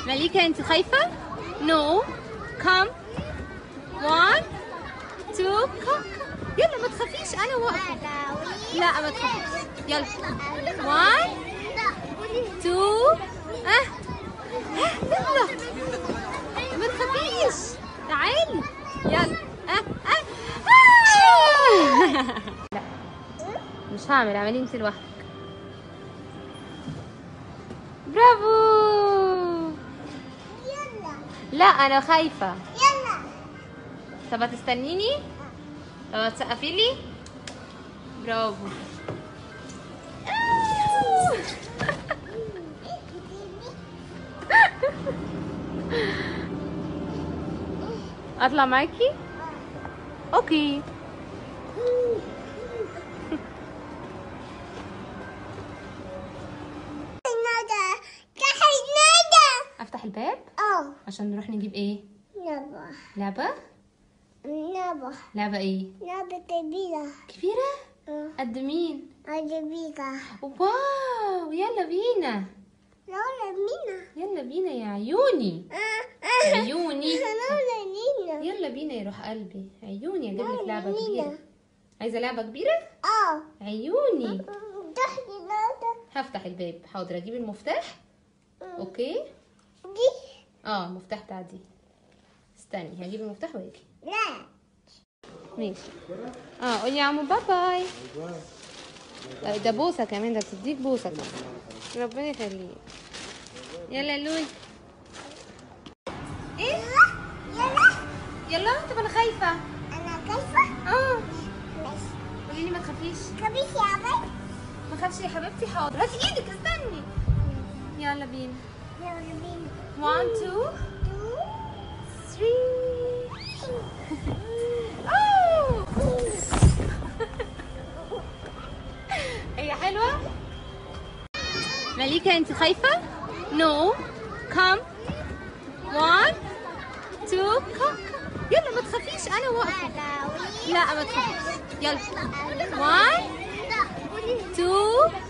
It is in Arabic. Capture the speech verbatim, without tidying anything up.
مليكة انت خايفة؟ نو كم وان تو كم. يلا ما تخافيش انا واقفة. لا ما تخافيش. يلا وان تو اه يلا ما تخافيش. تعالي يلا اه اه, آه. لا مش هعمل، اعملي انت لوحدك. برافو. لا انا خايفة. يلا. طب هتستنيني؟ طب هتسقفي لي؟ برافو. اطلع معاكي؟ اوكي. افتح الباب؟ اه عشان نروح نجيب ايه؟ لعبة. لعبة؟ لعبة. لعبة ايه؟ لعبة كبيرة. كبيرة؟ اه قد مين؟ كبيرة. واو يلا بينا. لولا مينا. يلا بينا يا عيوني. عيوني. لولا مينا. يلا بينا يا روح قلبي. عيوني اجيب لك لولا لعبة مينا. كبيرة. عايزة لعبة كبيرة؟ اه عيوني. تحت لولا هفتح الباب. حاضر اجيب المفتاح. اوكي. دي. اه المفتاح بتاع دي. استني هجيب المفتاح واجي. لا ماشي. اه قولي يا عمو باي باي. آه، ده بوسه كمان، ده تديك بوسه كمان. ربنا يخليك. يلا يا لولي. ايه؟ يلا. يلا. طب انا خايفه. انا خايفة. اه ماشي. قولي لي ما تخافيش. خبيث يا عبد. ما تخافش يا حبيبتي. حاضر. هاتي ايدك استني. يلا بينا. يلا بينا. واحد اتنين ثلاثة. هي حلوة؟ مليكة انت خايفة؟ نو كم وان تو كم. يلا ما تخافيش انا واقفة. لا ما تخافيش. يلا وان تو